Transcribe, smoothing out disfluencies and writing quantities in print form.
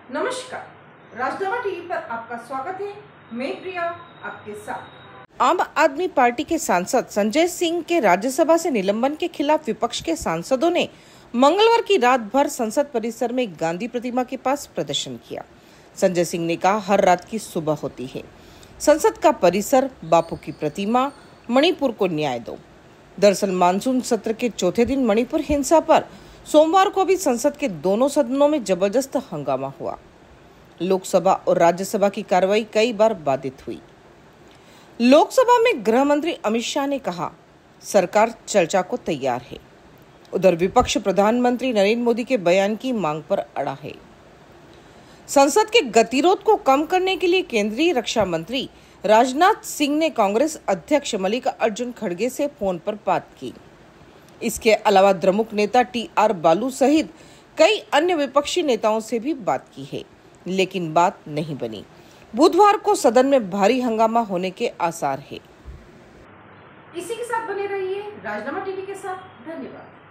नमस्कार, राजनामा टीवी पर आपका स्वागत है। मैं प्रिया आपके साथ। आम आदमी पार्टी के सांसद संजय सिंह के राज्यसभा से निलंबन के खिलाफ विपक्ष के सांसदों ने मंगलवार की रात भर संसद परिसर में गांधी प्रतिमा के पास प्रदर्शन किया। संजय सिंह ने कहा, हर रात की सुबह होती है। संसद का परिसर, बापू की प्रतिमा, मणिपुर को न्याय दो। दरअसल मानसून सत्र के चौथे दिन मणिपुर हिंसा पर सोमवार को भी संसद के दोनों सदनों में जबरदस्त हंगामा हुआ। लोकसभा और राज्यसभा की कार्रवाई कई बार बाधित हुई। लोकसभा में गृह मंत्री अमित शाह ने कहा, सरकार चर्चा को तैयार है। उधर विपक्ष प्रधानमंत्री नरेंद्र मोदी के बयान की मांग पर अड़ा है। संसद के गतिरोध को कम करने के लिए केंद्रीय रक्षा मंत्री राजनाथ सिंह ने कांग्रेस अध्यक्ष मल्लिकार्जुन खड़गे से फोन पर बात की। इसके अलावा द्रमुक नेता टी.आर. बालू सहित कई अन्य विपक्षी नेताओं से भी बात की है, लेकिन बात नहीं बनी। बुधवार को सदन में भारी हंगामा होने के आसार है। इसी के साथ बने रहिए राजनामा टीवी के साथ। धन्यवाद।